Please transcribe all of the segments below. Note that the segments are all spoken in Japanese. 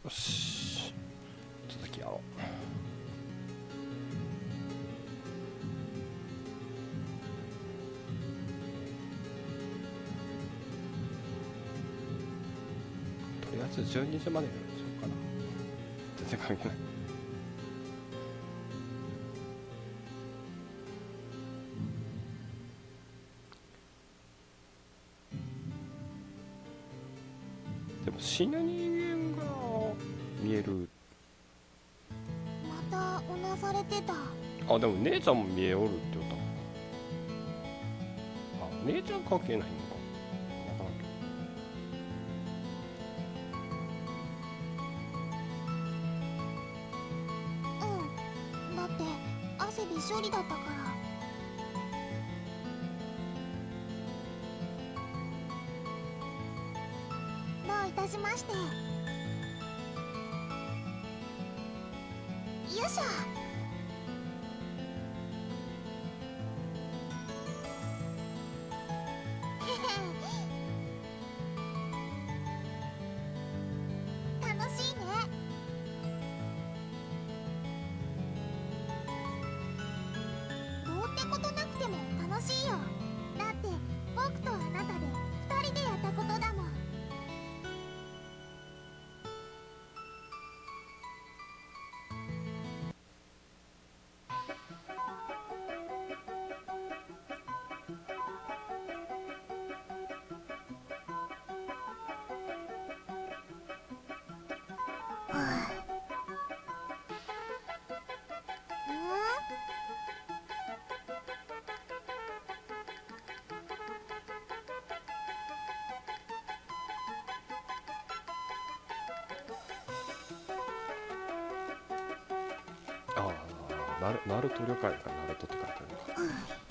よし、続きやろう。とりあえず12時までにしようかな。全然関係ない。でも死ぬ人間が見える。 またうなされてた。 あ、でも姉ちゃんも見えおるって言った。あ、姉ちゃん関係ないのか。 うん、だって汗びっしょりだったから。どういたしまして。よいしょ。楽しいね。どうってことなくても楽しいよ。だって僕とあなたで2人でやったことだもん。 ああ、ナルト旅館か、ナルトって書いてあるのか。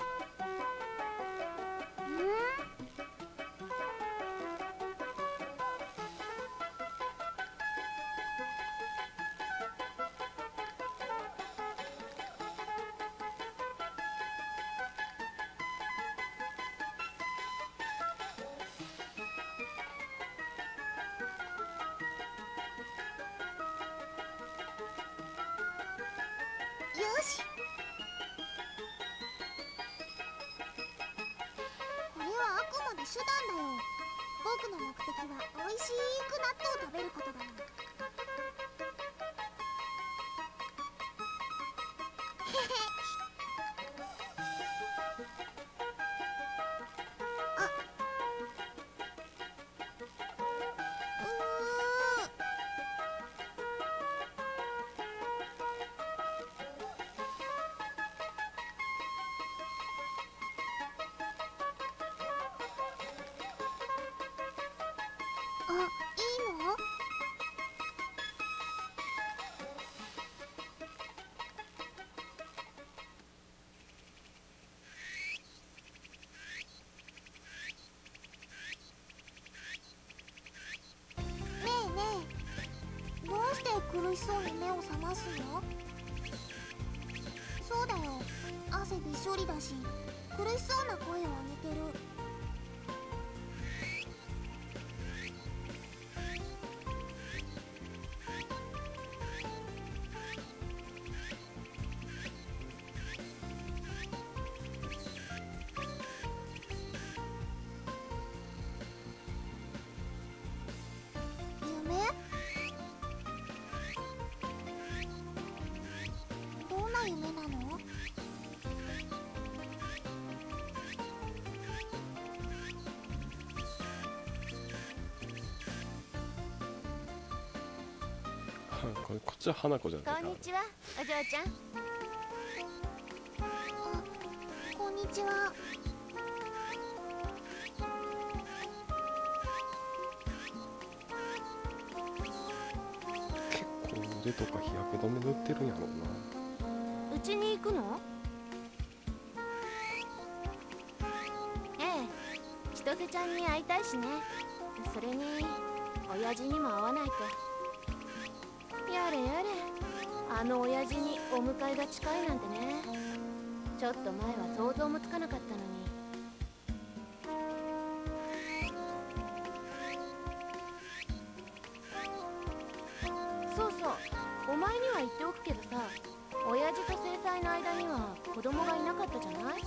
よし。これはあくまで手段だよ。僕の目的はおいしく納豆を食べることだもん。へへ。あ、あ、いいの？ねえねえ、どうして苦しそうに目を覚ますの？そうだよ、汗びっしょりだし苦しそうな声を上げてる。夢？どんな夢なの？ こっちは花子じゃないか。 こんにちは、お嬢ちゃん。 あ、こんにちは。 結構腕とか日焼け止め塗ってるんやろうな。 うちに行くの？ええ、千歳ちゃんに会いたいしね。それに親父にも会わないと。やれやれ、あの親父にお迎えが近いなんてね。ちょっと前は想像もつかなかったのに。 そうそう、お前には言っておくけどさ、親父と正妻の間には子供がいなかったじゃない？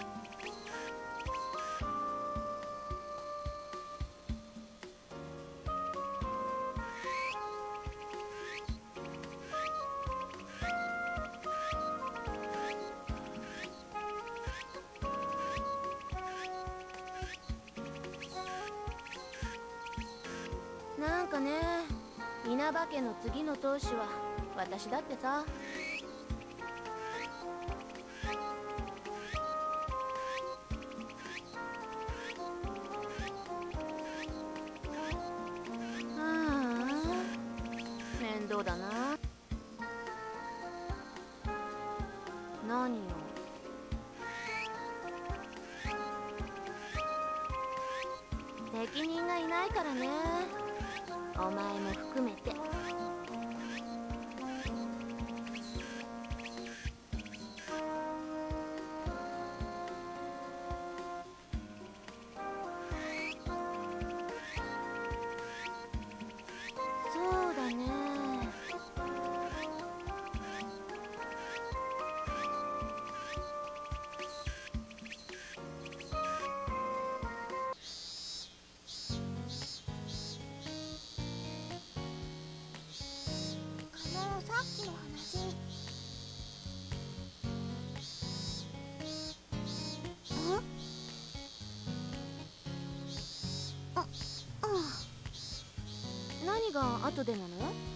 なんかね、稲葉家の次の当主は私だってさ。ああ、面倒だな。何よ。適任がいないからね、お前も含めて。そうだね。 さっきの話。 何が後でなの？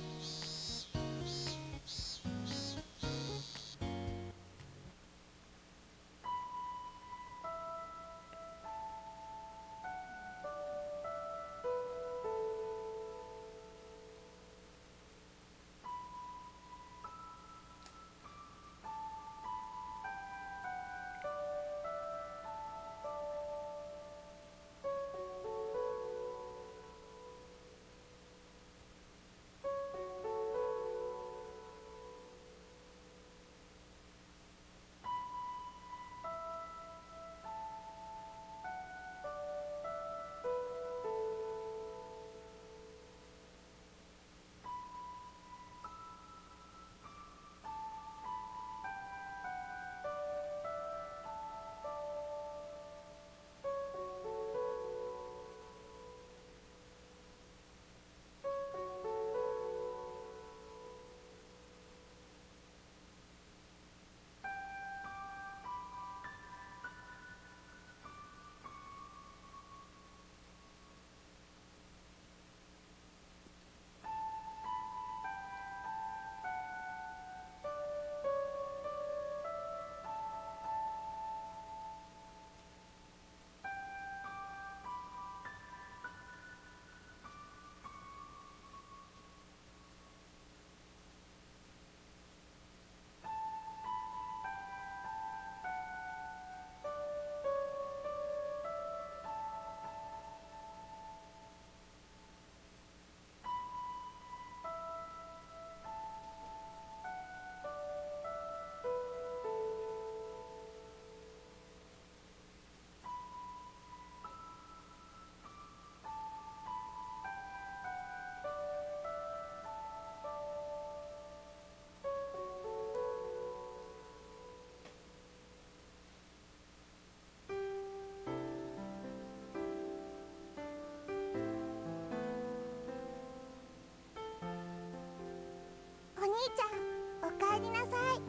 お兄ちゃん、おかえりなさい。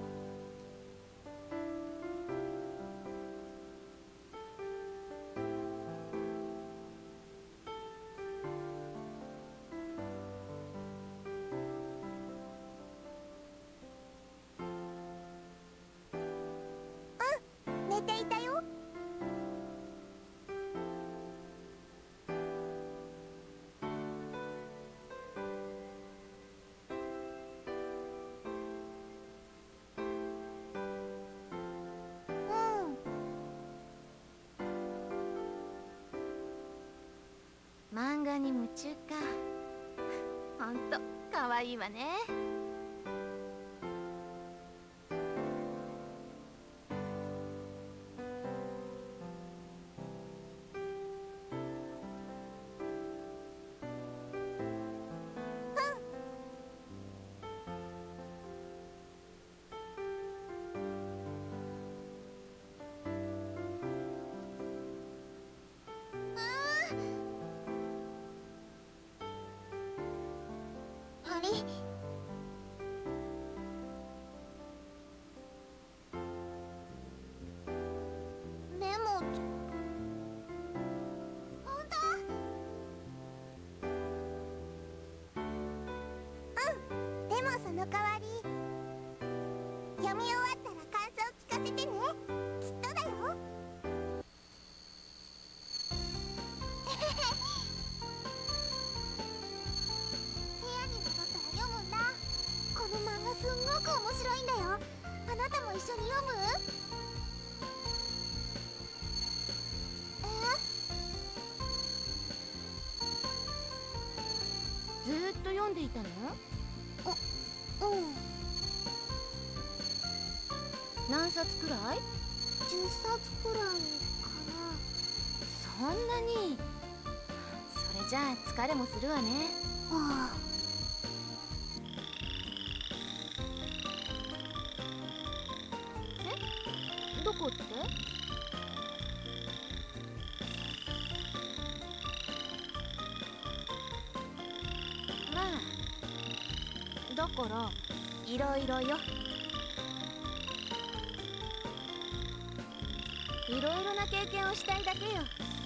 寝ていたよ。 漫画に夢中か。ほんとかわいいわね。 り。でも本当？でもその代わり読み終わったら感想聞かせてね。きっとだよ。部屋に戻ったら読むんだ。この漫画すんごく面白いんだよ。あなたも一緒に読む？ ずーっと読んでいたの？ うん。 何冊くらい？ 10冊くらいかそんなに。それじゃあ疲れもするわね。 な。はあ。 どこって？まあだからいろいろよ。いろいろな経験をしたいだけよ。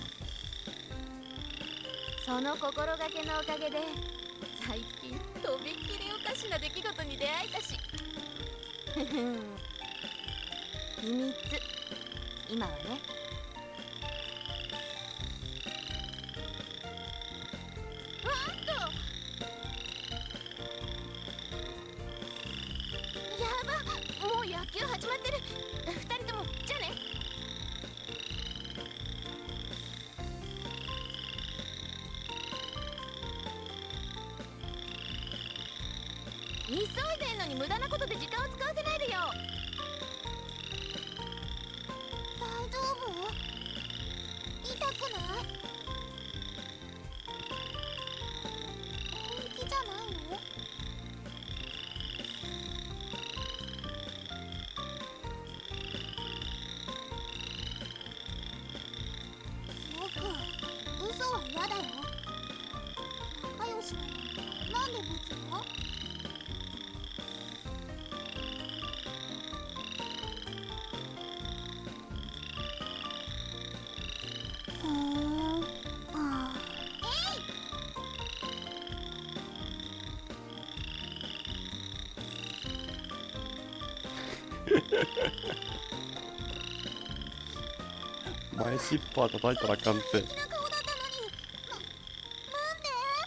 その心がけのおかげで最近とびっきりおかしな出来事に出会えたし。ふふん、秘密。今はね。わーっとやば、もう野球始まってる。2人ともじゃあね。急いでんのに無駄なことで時間を使わせないでよ。 大丈夫？痛くない？本気じゃないの？僕、嘘は嫌だよ。仲良しなのになんでボツの？ふーん。ああ。えい！ 前シッパー叩いたらあかんって。 素敵な顔だったのに。なんで？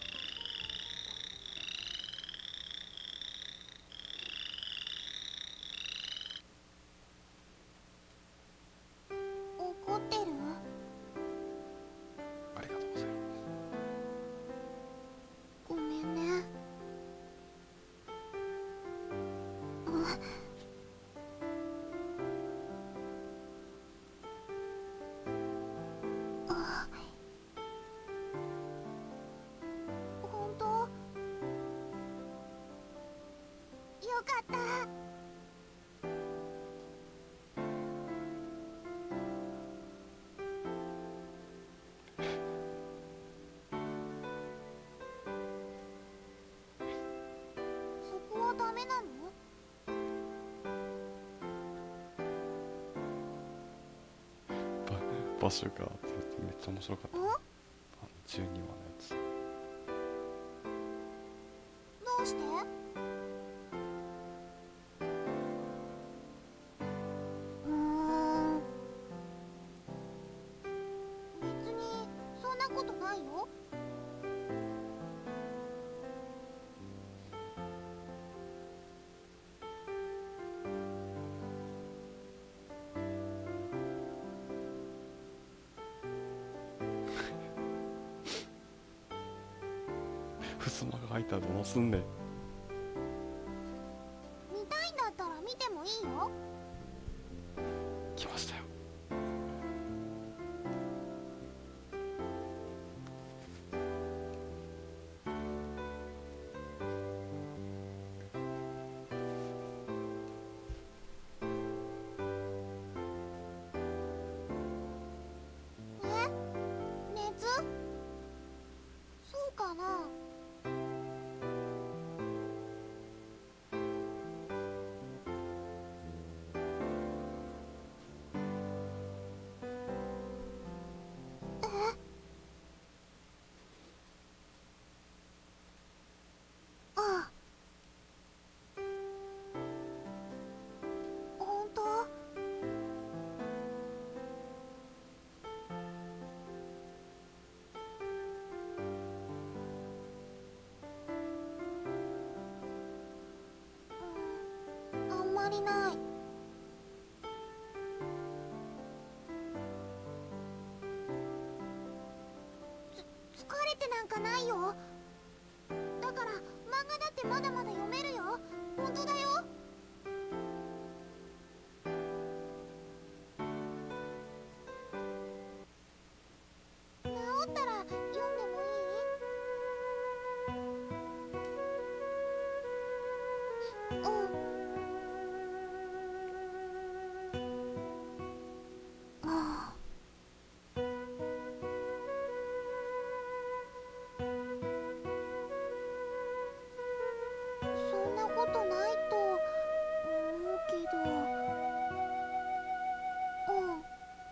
怒ってる？ ありがとうございます。 ごめんね。本当？よかった。そこはダメなの？ 場所がって言ってめっちゃ面白かった。12話のやつ。 どうして？別にそんなことないよ。 襖が開いたらどうすんねん。 見たいんだったら見てもいいよ。 来ましたよ。 熱？そうかな。 まりない。疲れてなんかないよ。だから漫画だってまだまだ読めるよ。本当だよ。治ったら読んでもいい？うん。ああ。そんなことないと思うけど。うん。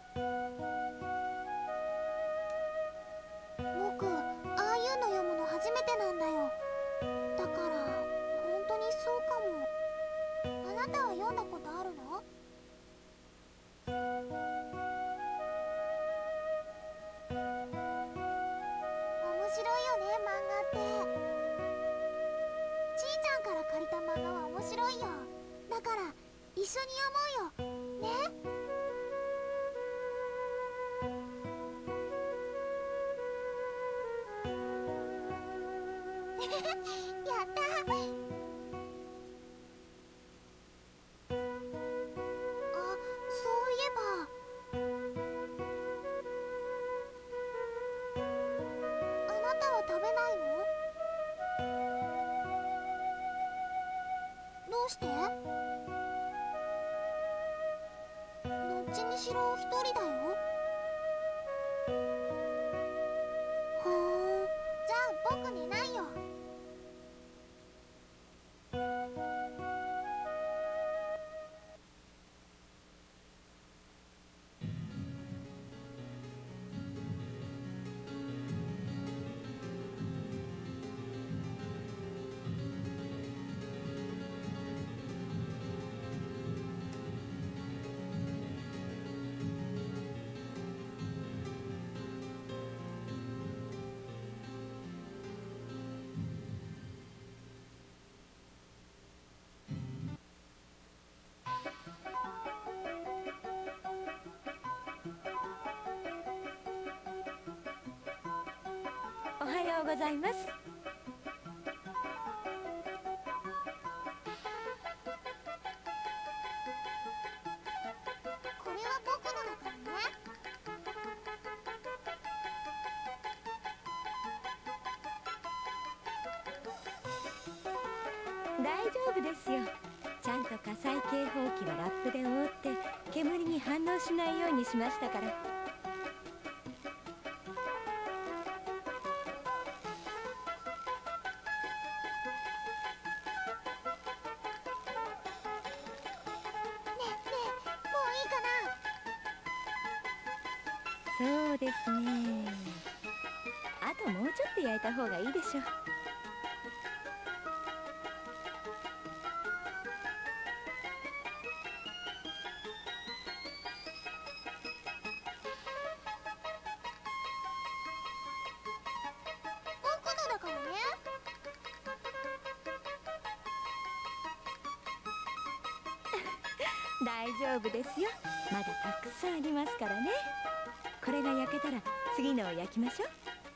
僕、ああいうの読むの初めてなんだよ。だから本当にそうかも。あなたは読んだことあるの？面白いよね、漫画って。ちーちゃんから借りた漫画は面白いよ。だから一緒に読もうよね。やった。あ、そういえばあなたは食べないの？どうして？どっちにしろ一人だよ。はあ。じゃあ僕寝ないよ。 おはようございます。 これは僕のだからね。 大丈夫ですよ。ちゃんと火災警報器はラップで覆って煙に反応しないようにしましたから。そうですね。あともうちょっと焼いた方がいいでしょう。 僕のだからね。 大丈夫ですよ。まだたくさんありますからね。これが焼けたら次のを焼きましょう。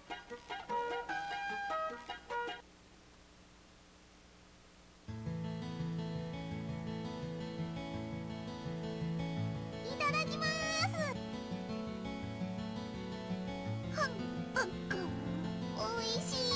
いただきまーす。おいしい。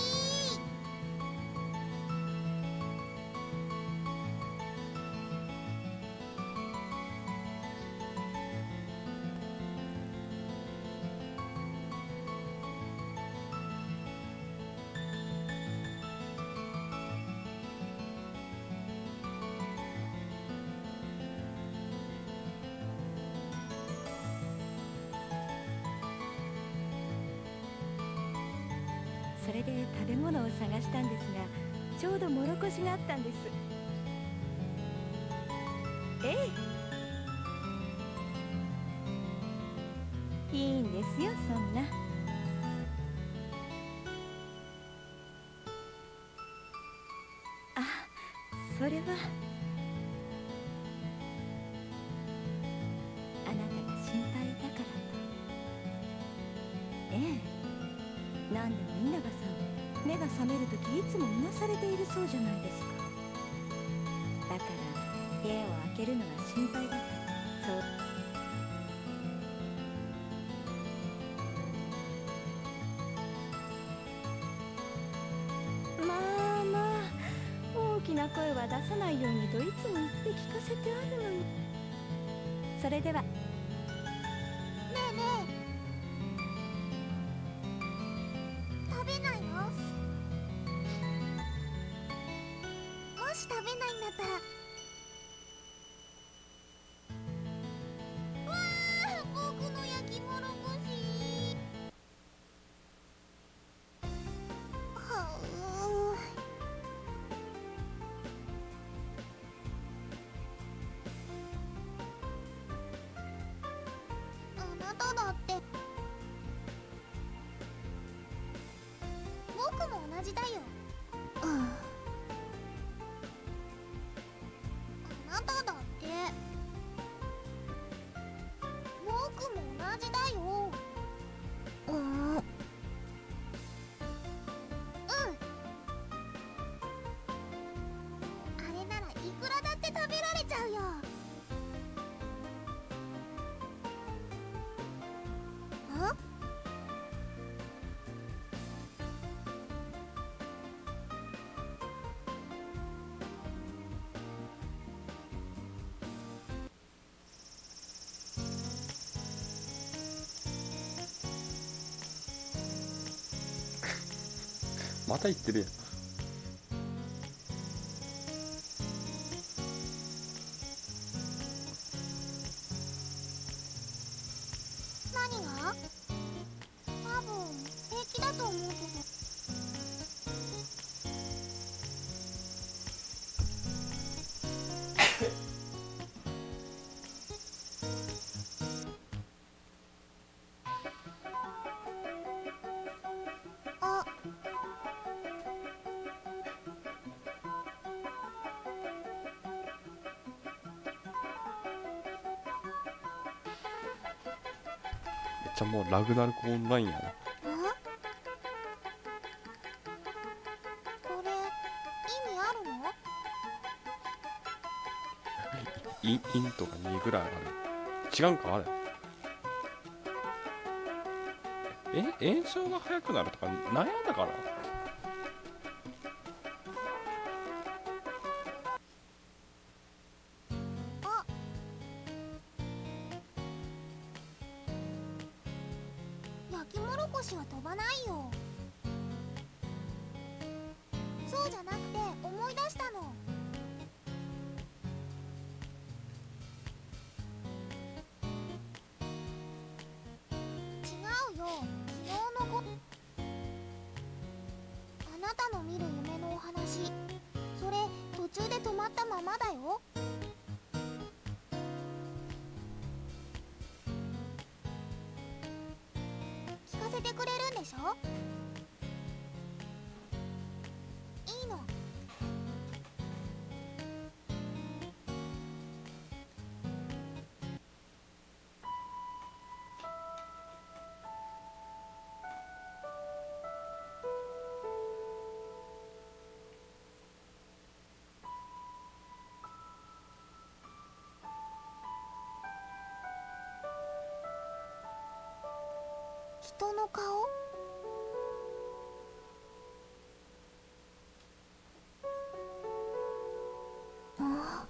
それで食べ物を探したんですが、ちょうどもろこしがあったんです。ええ、いいんですよ、そんな。あ、それは。 目が覚めるときいつもうなされているそうじゃないですか。だから部屋を開けるのが心配だから。そう。まあまあ、大きな声は出さないようにといつも言って聞かせてあるのに。それでは。 ねえねえ、食べないの？もし食べないんだったら、うわー、僕の焼きもろこし。はう。あなただって。僕も同じだよ。うん。あなただって。僕も同じだよ。うん。あれならいくらだって食べられちゃうよ。ん？ また言ってるやん。 何が？多分平気だと思うけど。あ、 めっちゃもうラグナルクオンラインやな。 これ意味あるの？ インとか2ぐらいある。違うんかあれ。炎症が早くなるとかなんやだから。 あ、焼きもろこしは飛ばないよ。そうじゃなくて思い出したの。違うよ、昨日のあなたの見る夢のお話、それ途中で止まったままだよ。聞かせてくれるんでしょ？いいの。人の顔？あ、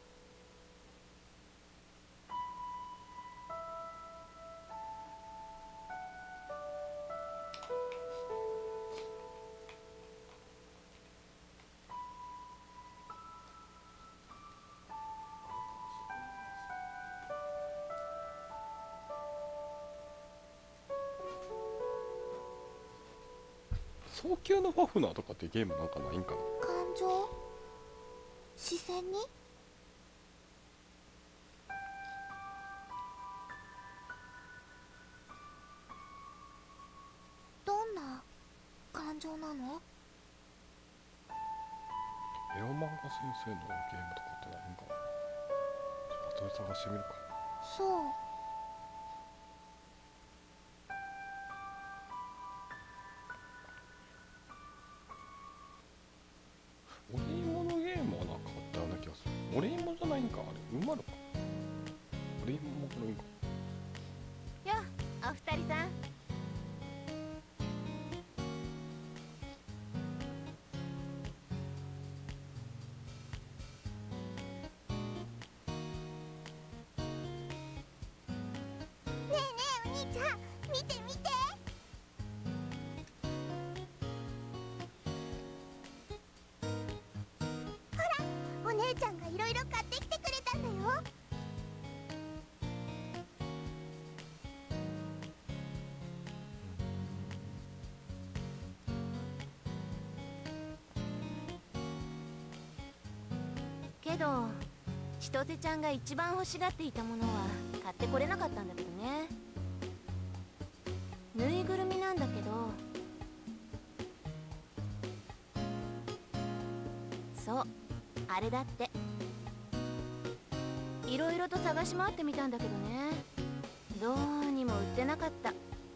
早急のファフナーとかってゲームなんかないんかな。 感情？視線に？どんな感情なの？ エロ漫画先生のゲームとかってないんかな。後で探してみるか。 そう。 オレイモじゃないんか、あれ馬のか。オレイモもこれか。 よお二人さん。 ねえねえお兄ちゃん、見て見て。ほら、お姉ちゃんがいろいろ買ってきてくれたんだよ。 けど千歳ちゃんが一番欲しがっていたものは買ってこれなかったんだけどね。ぬいぐるみなんだけど、そうあれだって。いろいろと探し回ってみたんだけどね、どうにも売ってなかった。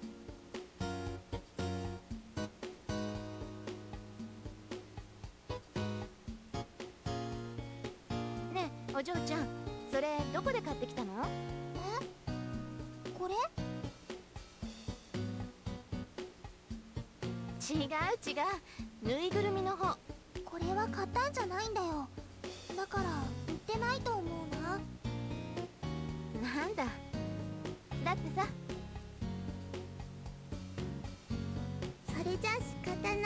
ねえお嬢ちゃん、それどこで買ってきたの？ これ？ 違う違う、ぬいぐるみの方。 これは買ったんじゃないんだよ。だから売ってないと思うな。 なんだ、だってさ。 それじゃ仕方ないね。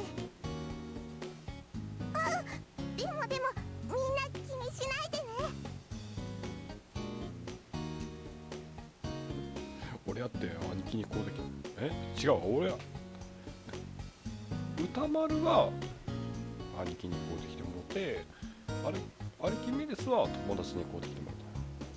あ、でもみんな気にしないでね。 俺やって兄貴にこうできる。違う、俺は歌丸は兄貴にこうできてもらって、兄貴メデスは友達にこうできてもらった。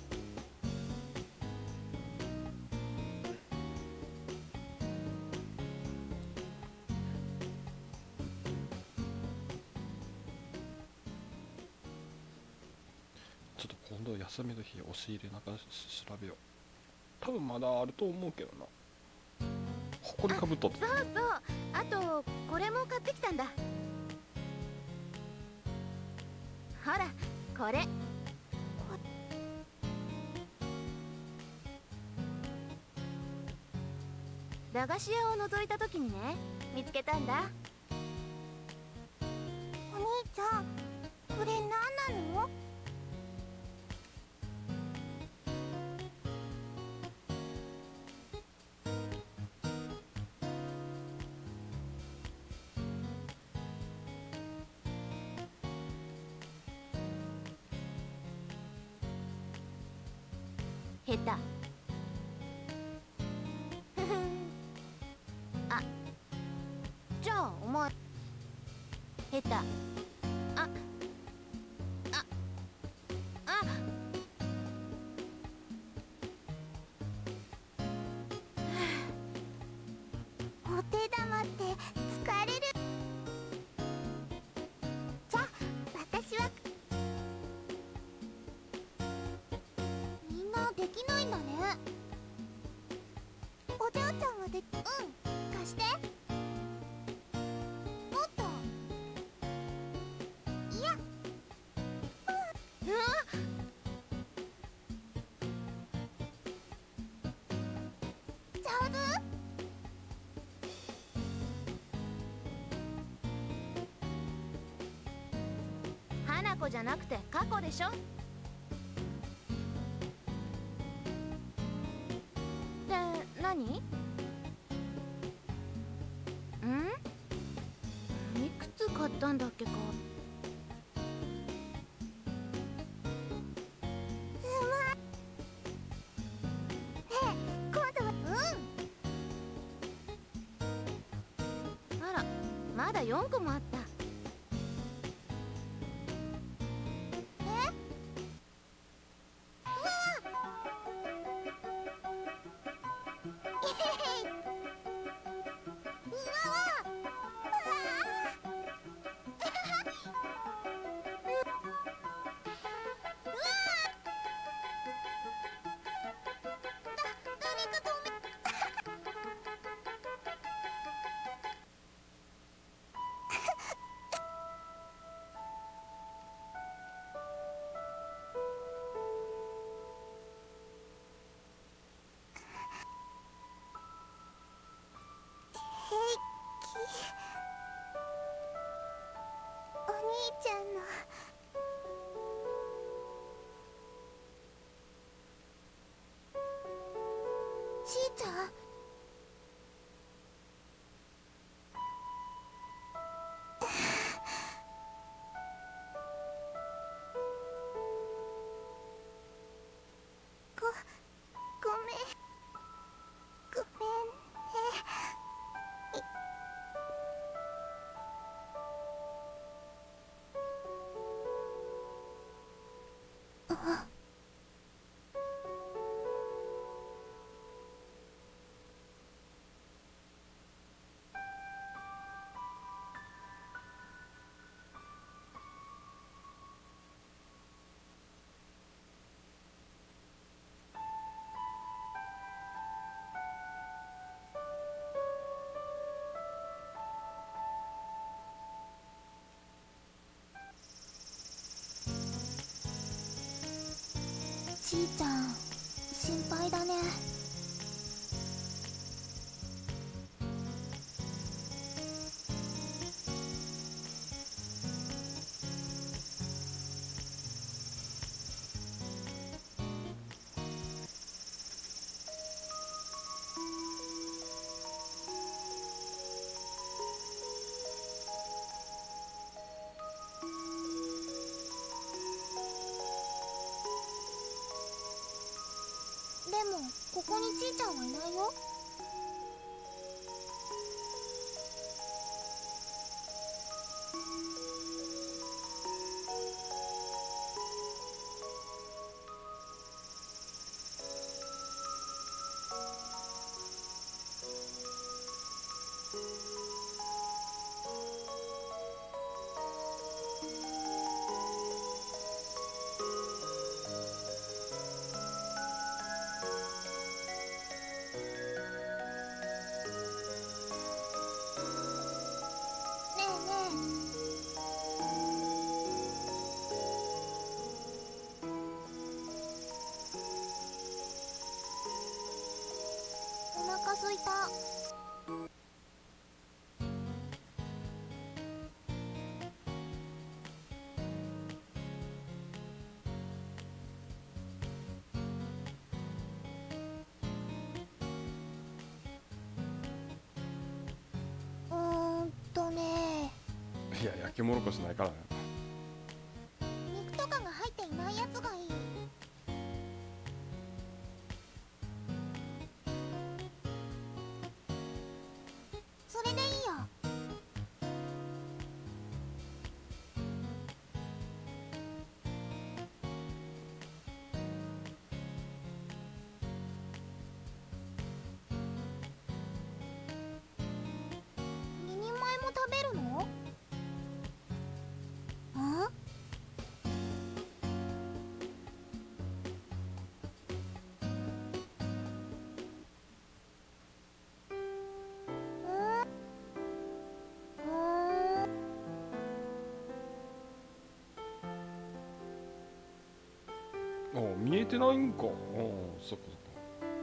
ちょっと今度休みの日押し入れなんか調べよう。多分まだあると思うけどな。ほこりかぶっとって。 そうそう、あとこれも買ってきたんだ。ほらこれ。駄菓子屋を覗いた時にね、見つけたんだ。 お兄ちゃん、これ何なの？ 下手。あ、じゃあお前下手。あああ、 お手玉って疲れる。じゃあ私は。みんなできないんだね。お嬢ちゃんは貸して。もっと。いや。上手？ 花子じゃなくて過去でしょ。って何？いくつ買ったんだっけか。 今度はあら、まだ4個もあった。 おちゃんのちーちゃん。ごめんね。ちーちゃん、心配だね。でもここにちーちゃんはいないよ。ねえねえ、お腹すいた。ねいや焼きもろこしないからね。 肉とかが入っていないやつがいい。それでいいよ。2人前も食べるの？ん？ お見えてないんか。おそっかそっか。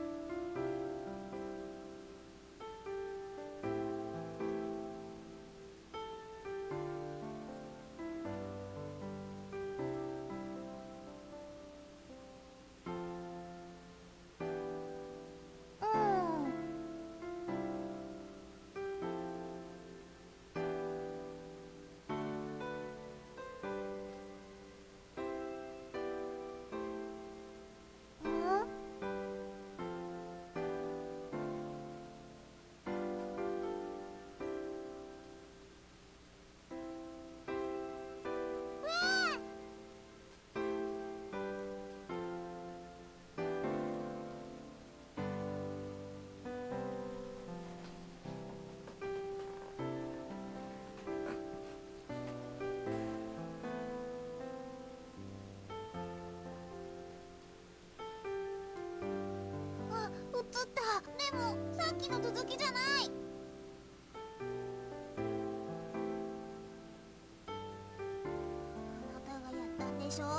あ、映った。でもさっきの続きじゃない。あなたがやったんでしょ。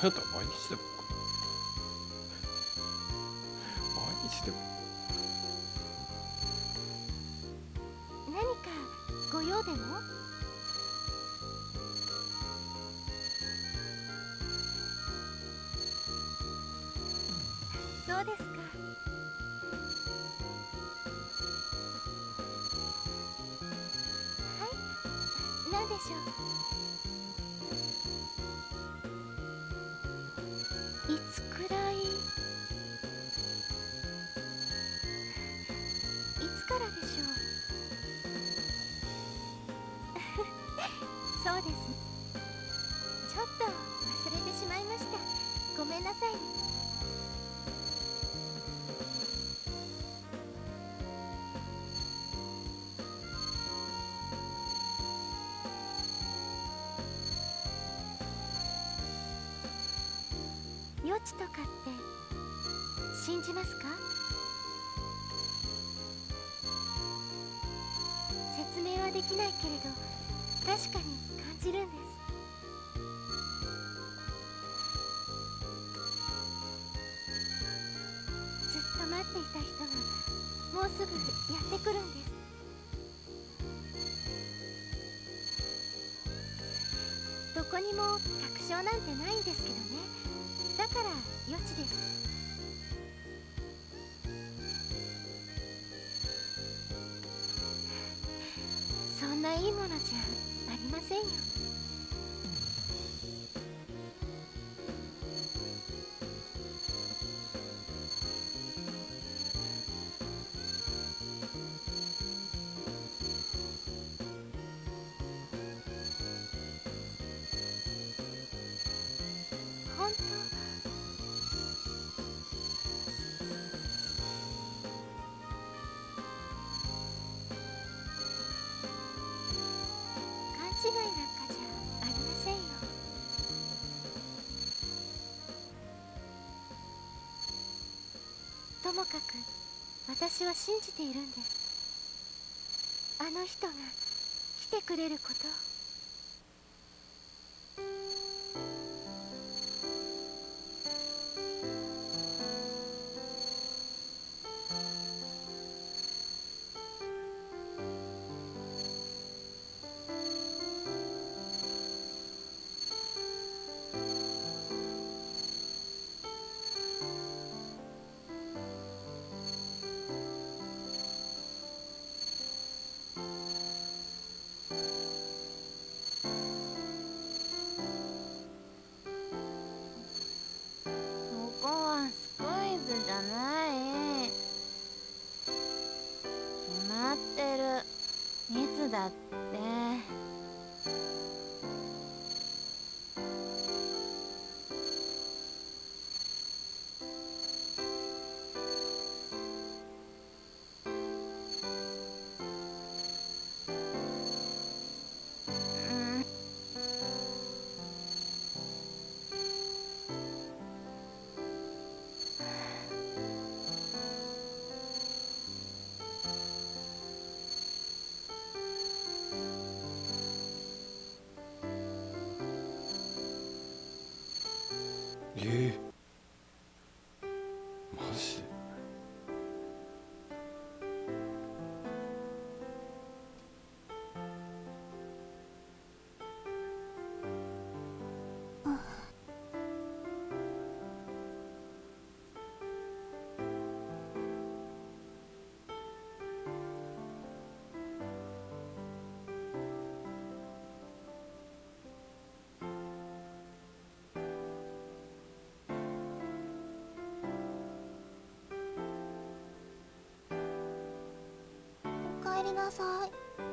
やったら毎日でも毎日でも何かご用でも？そうですか。はい、何でしょう？いつくらい？いつからでしょう？そうです。ちょっと忘れてしまいました。ごめんなさい。予知とかって信じますか？説明はできないけれど確かに感じるんです。ずっと待っていた人がもうすぐやってくるんです。どこにも確証なんてないんですけどね。だから予知です。そんないいものじゃありませんよ。本当。勘違いなんかじゃありませんよ。ともかく私は信じているんです。あの人が来てくれることを。 ここはスクイズじゃない。決まってる。いつだって。 マジで？ おかえりなさい。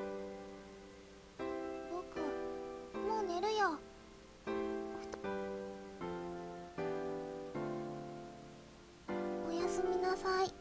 僕もう寝るよ。おやすみなさい。